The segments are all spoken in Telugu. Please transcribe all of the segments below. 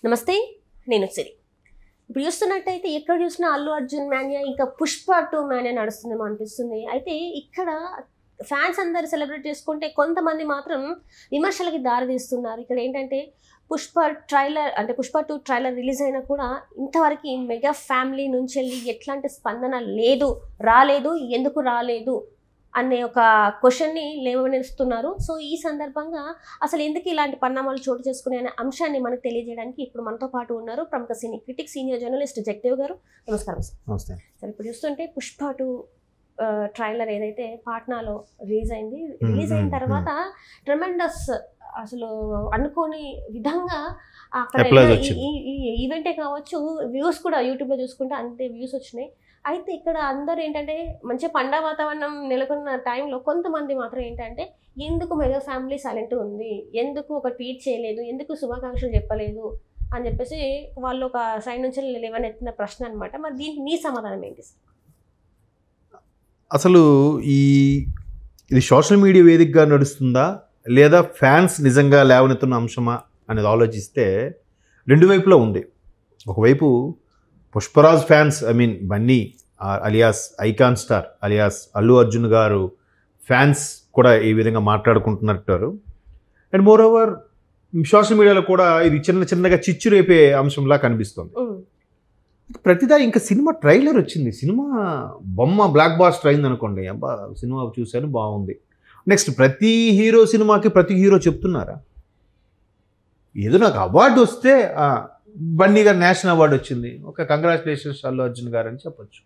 నమస్తే, నేను సిరి. ఇప్పుడు చూస్తున్నట్టయితే ఎక్కడ చూసినా అల్లు అర్జున్ మాన్యా, ఇంకా పుష్ప 2 మాన్యా నడుస్తుందేమో అనిపిస్తుంది. అయితే ఇక్కడ ఫ్యాన్స్ అందరు సెలబ్రేట్ చేసుకుంటే కొంతమంది మాత్రం విమర్శలకి దారి తీస్తున్నారు. ఇక్కడ ఏంటంటే పుష్ప 2 ట్రైలర్ రిలీజ్ అయినా కూడా ఇంతవరకు మెగా ఫ్యామిలీ నుంచి వెళ్ళి ఎట్లాంటి స్పందన రాలేదు, ఎందుకు రాలేదు అనే ఒక క్వశ్చన్ని లేవనెస్తున్నారు. సో ఈ సందర్భంగా అసలు ఎందుకు ఇలాంటి పరిణామాలు చోటు చేసుకునే అనే అంశాన్ని మనకు తెలియజేయడానికి ఇప్పుడు మనతో పాటు ఉన్నారు ప్రముఖ cine critic, senior journalist Jagadev garu. నమస్కారం సార్. నమస్తే సార్, ఇప్పుడు చూస్తుంటే పుష్ప 2 ట్రైలర్ ఏదైతే పాట్నాలో రిలీజ్ అయిన తర్వాత ట్రెమెండస్, అసలు అనుకోని విధంగా అక్కడ ఈ ఈవెంటే కావచ్చు, వ్యూస్ కూడా యూట్యూబ్లో చూసుకుంటే అంతే వ్యూస్ వచ్చినాయి. అయితే ఇక్కడ అందరూ ఏంటంటే మంచి పండగ వాతావరణం నెలకొన్న టైంలో కొంతమంది మాత్రం ఏంటంటే ఎందుకు మెగా ఫ్యామిలీ సైలెంట్ ఉంది, ఎందుకు ఒక ట్వీట్ చేయలేదు, ఎందుకు శుభాకాంక్షలు చెప్పలేదు అని చెప్పేసి వాళ్ళు ఒక సైడ్ నుంచి లేవనెత్తిన ప్రశ్న అనమాట. మరి దీనికి మీ సమాధానం ఏంటి సార్? అసలు ఇది సోషల్ మీడియా వేదికగా నడుస్తుందా లేదా ఫ్యాన్స్ నిజంగా లేవనెత్తున్న అంశమా అనేది ఆలోచిస్తే రెండు వైపులా ఉంది. ఒకవైపు Pushparaj fans, Bunny alias icon star alias Allu Arjun garu fans కూడా ఈ విధంగా మాట్లాడుకుంటున్నట్టారు. అండ్ మోర్ ఓవర్ సోషల్ మీడియాలో కూడా ఇది చిన్నగా చిచ్చు రేపే అంశంలా కనిపిస్తుంది. ప్రతిదా ఇంకా సినిమా ట్రైలర్ వచ్చింది, సినిమా బొమ్మ బ్లాక్ బాస్టర్ అయింది అనుకోండి, అబ్బా సినిమా చూశాను బాగుంది. నెక్స్ట్ ప్రతి హీరో సినిమాకి ప్రతి హీరో చెప్తున్నారా? ఏదో నాకు అవార్డు వస్తే బన్నీ గారు నేషనల్ అవార్డు వచ్చింది, ఒక కంగ్రాచులేషన్స్ అల్లు అర్జున్ గారు అని చెప్పొచ్చు.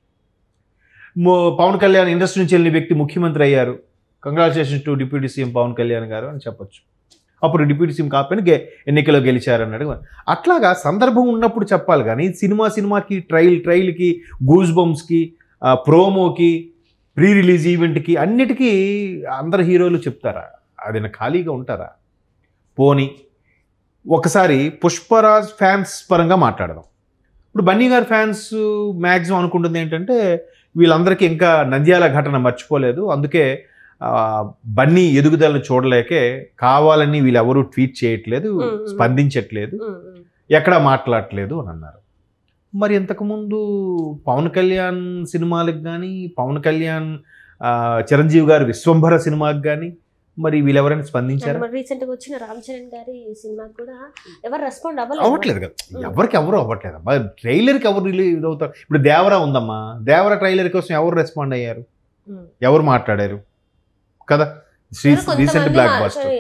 పవన్ కళ్యాణ్ ఇండస్ట్రీ నుంచి వెళ్ళిన వ్యక్తి ముఖ్యమంత్రి అయ్యారు, congratulations to deputy CM Pawan Kalyan garu అని చెప్పొచ్చు. అప్పుడు డిప్యూటీ సీఎం కాకపోయినా ఎన్నికల్లో గెలిచారు అన్నాడు. అట్లాగా సందర్భం ఉన్నప్పుడు చెప్పాలి. కానీ సినిమాకి ట్రైల్కి గూస్ బంప్స్కి ప్రోమోకి ప్రీ రిలీజ్ ఈవెంట్కి అన్నిటికీ అందరు హీరోలు చెప్తారా? అది ఖాళీగా ఉంటారా? పోనీ ఒకసారి పుష్పరాజ్ ఫ్యాన్స్ పరంగా మాట్లాడదాం. ఇప్పుడు బన్నీ గారి ఫ్యాన్స్ మ్యాక్సిమం అనుకుంటుంది ఏంటంటే వీళ్ళందరికీ ఇంకా నంద్యాల ఘటన మర్చిపోలేదు, అందుకే బన్నీ ఎదుగుదలను చూడలేకే కావాలని వీళ్ళెవరూ ట్వీట్ చేయట్లేదు, స్పందించట్లేదు, ఎక్కడా మాట్లాడట్లేదు అని అన్నారు. మరి ఇంతకుముందు పవన్ కళ్యాణ్ సినిమాలకు కానీ, పవన్ కళ్యాణ్ చిరంజీవి గారి విశ్వంభర సినిమాకి కానీ మరి వీళ్ళెవరైనా స్పందించారు? రీసెంట్గా వచ్చిన రామ్ చరణ్ గారి సినిమాకి కూడా ఎవరు రెస్పాండ్ అవ్వట్లేదు కదా, ఎవరు అవ్వట్లేదు అమ్మా. ట్రైలర్కి ఎవరు రిలీజ్ అవుతారు? ఇప్పుడు దేవరా ఉందమ్మా, దేవరా ట్రైలర్ కోసం ఎవరు రెస్పాండ్ అయ్యారు, ఎవరు మాట్లాడారు కదా? Recent blockbuster.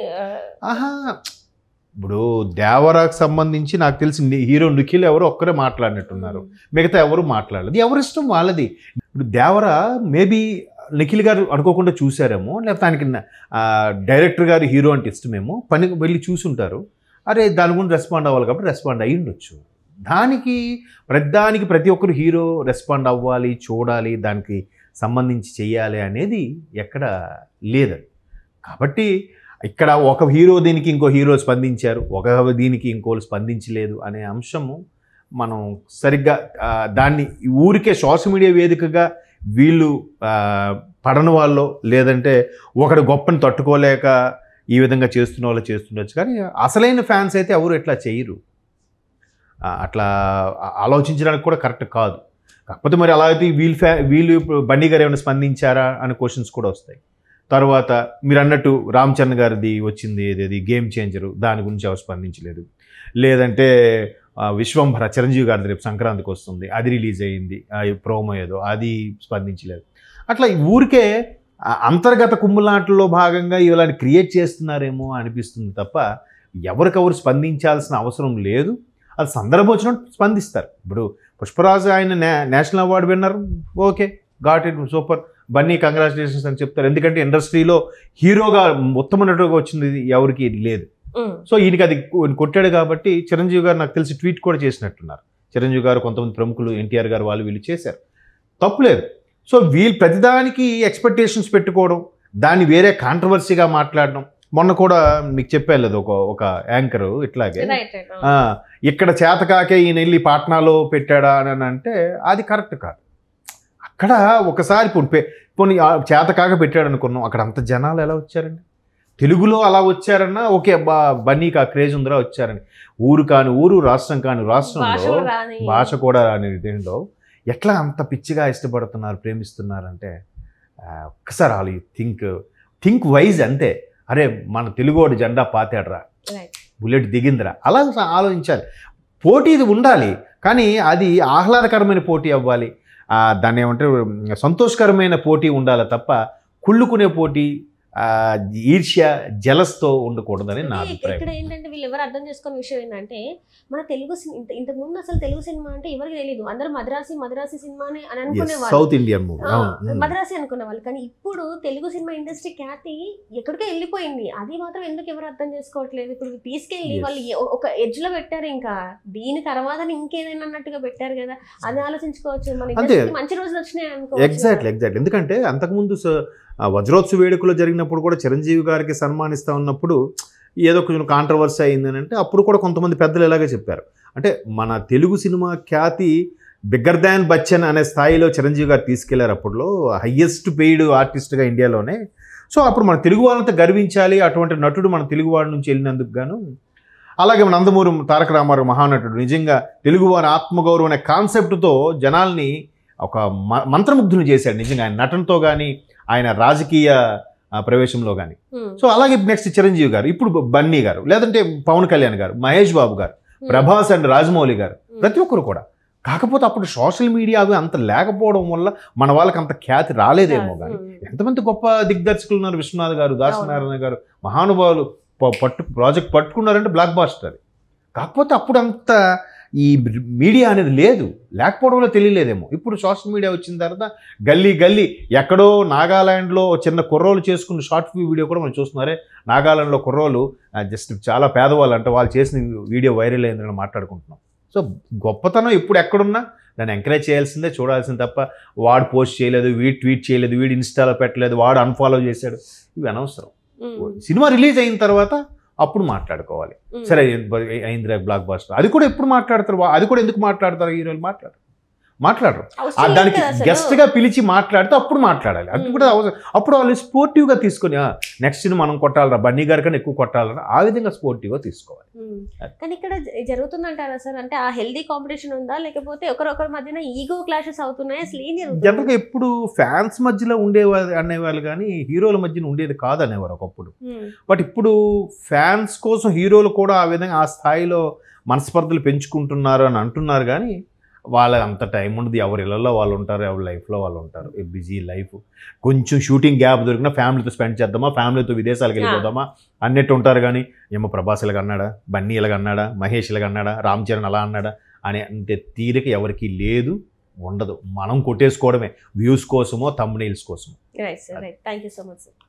ఇప్పుడు దేవరాకు సంబంధించి నాకు తెలిసి హీరో నిఖిల్ ఎవరు ఒక్కరే మాట్లాడినట్టున్నారు, మిగతా ఎవరు మాట్లాడలేదు. ఎవరి ఇష్టం వాళ్ళది. ఇప్పుడు దేవరా మేబీ నిఖిల్ గారు అనుకోకుండా చూసారేమో, లేకపోతే ఆయనకి డైరెక్టర్ గారు హీరో అంటే ఇష్టమేమో, పనికి వెళ్ళి చూసుంటారు. అరే దాని గురించి రెస్పాండ్ అవ్వాలి కాబట్టి రెస్పాండ్ అయ్యి ఉండొచ్చు. దానికి ప్రతి ఒక్కరు హీరో రెస్పాండ్ అవ్వాలి, చూడాలి, దానికి సంబంధించి చెయ్యాలి అనేది ఎక్కడ లేదు. కాబట్టి ఇక్కడ ఒక హీరో దీనికి ఇంకో హీరో స్పందించారు, ఒక దీనికి ఇంకోళ్ళు స్పందించలేదు అనే అంశము మనం సరిగ్గా దాన్ని ఊరికే సోషల్ మీడియా వేదికగా వీళ్ళు పడని వాళ్ళు, లేదంటే ఒకడు గొప్పని తట్టుకోలేక ఈ విధంగా చేస్తున్న వాళ్ళు చేస్తుండొచ్చు. కానీ అసలైన ఫ్యాన్స్ అయితే ఎవరు ఎట్లా చేయరు. అట్లా ఆలోచించడానికి కూడా కరెక్ట్ కాదు. కాకపోతే మరి అలా అయితే వీళ్ళు బన్నీ గారు ఏమైనా స్పందించారా అనే క్వశ్చన్స్ కూడా వస్తాయి. తర్వాత మీరు అన్నట్టు రామ్ చరణ్ గారిది వచ్చింది ఏదేది గేమ్ చేంజరు, దాని గురించి ఎవరు స్పందించలేదు. లేదంటే విశ్వంభర చిరంజీవి గారిది రేపు సంక్రాంతికి వస్తుంది, అది రిలీజ్ అయ్యింది, ప్రోమో ఏదో, అది స్పందించలేదు. అట్లా ఊరికే అంతర్గత కుమ్ములాటల్లో భాగంగా ఇలాంటి క్రియేట్ చేస్తున్నారేమో అనిపిస్తుంది తప్ప ఎవరికెవరు స్పందించాల్సిన అవసరం లేదు. అది సందర్భం వచ్చినట్టు స్పందిస్తారు. ఇప్పుడు పుష్పరాజు ఆయన national award winner, okay, got it, super, Bunny congratulations అని చెప్తారు. ఎందుకంటే ఇండస్ట్రీలో హీరోగా ఉత్తమ నటుగా వచ్చింది ఎవరికి లేదు. సో ఈయనకి అది కొట్టాడు కాబట్టి చిరంజీవి గారు నాకు తెలిసి ట్వీట్ కూడా చేసినట్టున్నారు. చిరంజీవి గారు, కొంతమంది ప్రముఖులు, ఎన్టీఆర్ గారు వీళ్ళు చేశారు, తప్పులేదు. సో వీళ్ళు ప్రతిదానికి ఎక్స్పెక్టేషన్స్ పెట్టుకోవడం, దాన్ని వేరే కాంట్రవర్సీగా మాట్లాడడం. మొన్న కూడా మీకు చెప్పాను లేదు, ఒక యాంకర్ ఇట్లాగే ఇక్కడ చేతకాకే ఈయన వెళ్ళి పాట్నాలో పెట్టాడా అని అంటే అది కరెక్ట్ కాదు. అక్కడ ఒకసారి పోనీ చేతకాక పెట్టాడు అనుకున్నాం, అక్కడ అంత జనాలు ఎలా వచ్చారండి? తెలుగులో అలా వచ్చారన్నా ఓకే, బన్నీకి ఆ క్రేజ్ ఉందిరా వచ్చారని. ఊరు కాని ఊరు, రాష్ట్రం కాని రాష్ట్రంలో భాష కూడా రాని దీంట్లో ఎట్లా అంత పిచ్చిగా ఇష్టపడుతున్నారు, ప్రేమిస్తున్నారంటే ఒక్కసారి వాళ్ళు థింక్ వైజ్ అంతే. అరే మన తెలుగువాడు జెండా పాతాడరా, బుల్లెట్ దిగిందిరా, అలా ఆలోచించాలి. పోటీ ఇది ఉండాలి, కానీ అది ఆహ్లాదకరమైన పోటీ అవ్వాలి. దాన్ని ఏమంటే సంతోషకరమైన పోటీ ఉండాలి తప్ప కుళ్ళుకునే పోటీ, ఈర్ష్య, జలస్తో ఉండకూడదని నా అభిప్రాయం. ఇక్కడ ఏంటంటే వీళ్ళు ఎవరు అర్థం చేసుకున్న విషయం ఏంటంటే మన తెలుగు ఇంతకుముందు అసలు తెలుగు సినిమా అంటే ఎవరికి తెలియదు. అందరూ మద్రాసి సినిమా అని అనుకునేవాళ్ళు, సౌత్ ఇండియన్ మద్రాసి అనుకునేవాళ్ళు. కానీ ఇప్పుడు తెలుగు సినిమా ఇండస్ట్రీ ఖ్యాతి ఎక్కడికో వెళ్ళిపోయింది. అది మాత్రం ఎందుకు ఎవరు అర్థం చేసుకోవట్లేదు. ఇప్పుడు తీసుకెళ్ళి వాళ్ళు ఒక ఎడ్జ్ లో పెట్టారు, ఇంకా దీని తర్వాత ఇంకేదైనా అన్నట్టుగా పెట్టారు కదా, అది ఆలోచించుకోవచ్చు. మన మంచి రోజులు వచ్చినాయి అనుకో. ఎగ్జాక్ట్లీ. ఎందుకంటే అంతకుముందు వజ్రోత్సవ వేడుకలో జరిగినప్పుడు కూడా చిరంజీవి గారికి సన్మానిస్తా ఉన్నప్పుడు ఏదో కొంచెం కాంట్రవర్సీ అయిందని అంటే అప్పుడు కూడా కొంతమంది పెద్దలు ఇలాగే చెప్పారు. అంటే మన తెలుగు సినిమా ఖ్యాతి బిగ్గర్ దాన్ బచ్చన్ అనే స్థాయిలో చిరంజీవి గారు తీసుకెళ్లారు. అప్పుడులో హయ్యెస్ట్ పెయిడ్ ఆర్టిస్ట్గా ఇండియాలోనే. సో అప్పుడు మన తెలుగు వాళ్ళంతా గర్వించాలి, అటువంటి నటుడు మన తెలుగు వాళ్ళ నుంచి వెళ్ళినందుకు గాను. అలాగే మన నందమూరి తారక రామారావు మహానటుడు నిజంగా తెలుగువారి ఆత్మగౌరవం అనే కాన్సెప్ట్తో జనాల్ని ఒక మంత్రముగ్ధులు చేశాడు నిజంగా, ఆయన నటనతో కానీ ఆయన రాజకీయ ప్రవేశంలో కానీ. సో అలాగే నెక్స్ట్ చిరంజీవి గారు, ఇప్పుడు బన్నీ గారు, లేదంటే పవన్ కళ్యాణ్ గారు, మహేష్ బాబు గారు, ప్రభాస్ అండ్ రాజమౌళి గారు, ప్రతి ఒక్కరు కూడా. కాకపోతే అప్పుడు సోషల్ మీడియా అవి అంత లేకపోవడం వల్ల మన వాళ్ళకి అంత ఖ్యాతి రాలేదేమో. కానీ ఎంతమంది గొప్ప దిగ్దర్శకులు ఉన్నారు, విశ్వనాథ్ గారు, దాసనారాయణ గారు, మహానుభావులు ప్రాజెక్ట్ పట్టుకున్నారంటే బ్లాక్ బాస్టర్ అది. కాకపోతే అప్పుడు అంత ఈ మీడియా అనేది లేదు, లేకపోవడం వల్ల తెలియలేదేమో. ఇప్పుడు సోషల్ మీడియా వచ్చిన తర్వాత గల్లీ ఎక్కడో నాగాలాండ్లో చిన్న కుర్రోలు చేసుకున్న షార్ట్ వీడియో కూడా మనం చూస్తున్నారే. నాగాలాండ్లో కుర్రోలు జస్ట్ చాలా పేదవాళ్ళు అంటే వాళ్ళు చేసిన వీడియో వైరల్ అయిందని మాట్లాడుకుంటున్నాం. సో గొప్పతనం ఇప్పుడు ఎక్కడున్నా దాన్ని ఎంకరేజ్ చేయాల్సిందే, చూడాల్సింది తప్ప వాడు పోస్ట్ చేయలేదు, వీడు ట్వీట్ చేయలేదు, వీడు ఇన్స్టాలో పెట్టలేదు, వాడు అన్ఫాలో చేశాడు, ఇవి అనవసరం. సినిమా రిలీజ్ అయిన తర్వాత అప్పుడు మాట్లాడుకోవాలి. సరే అయిందిరా బ్లాక్ బాస్టర్, అది కూడా ఎప్పుడు మాట్లాడతారు, అది కూడా ఎందుకు మాట్లాడతారు హీరోలు? మాట్లాడరు. దానికి గెస్ట్గా పిలిచి మాట్లాడితే అప్పుడు మాట్లాడాలి. అది కూడా అవసరం. అప్పుడు వాళ్ళు స్పోర్టివ్గా తీసుకొని నెక్స్ట్ మనం కొట్టాలరా, బన్నీ గారి కన్నా ఎక్కువ కొట్టాలరా, ఆ విధంగా స్పోర్టివ్గా తీసుకోవాలి. కానీ ఇక్కడ జరుగుతుందంటారా సార్? అంటే ఆ హెల్దీ కాంపిటీషన్ ఉందా, లేకపోతే ఒకరొకరి మధ్యన ఈగో క్లాషెస్ అవుతున్నాయి? అసలు ఏం జరుగుతుంది? జనరల్గా ఎప్పుడు ఫ్యాన్స్ మధ్యలో ఉండేవాళ్ళు అనేవాళ్ళు కానీ హీరోల మధ్యన ఉండేది కాదు అనేవారు ఒకప్పుడు. బట్ ఇప్పుడు ఫ్యాన్స్ కోసం హీరోలు కూడా ఆ విధంగా ఆ స్థాయిలో మనస్పర్ధలు పెంచుకుంటున్నారు అని అంటున్నారు. కానీ వాళ్ళ అంత టైం ఉండదు, ఎవరి ఇళ్లలో వాళ్ళు ఉంటారు, ఎవరి లైఫ్లో వాళ్ళు ఉంటారు. బిజీ లైఫ్, కొంచెం షూటింగ్ గ్యాప్ దొరికినా ఫ్యామిలీతో స్పెండ్ చేద్దామా, ఫ్యామిలీతో విదేశాలకు వెళ్ళిపోదామా అన్నట్టు ఉంటారు. కానీ ఏమో ప్రభాస్ ఇలాగ అన్నాడా, బన్నీ ఇలాగ అన్నాడా, మహేష్ ఇలాగ అన్నాడా, రామ్ చరణ్ అలా అన్నాడా అని అంటే తీరిక ఎవరికి లేదు, ఉండదు. మనం కొట్టేసుకోవడమే వ్యూస్ కోసమో థంబ్నెయిల్స్ కోసమో. Right sir, right. Thank you so much sir.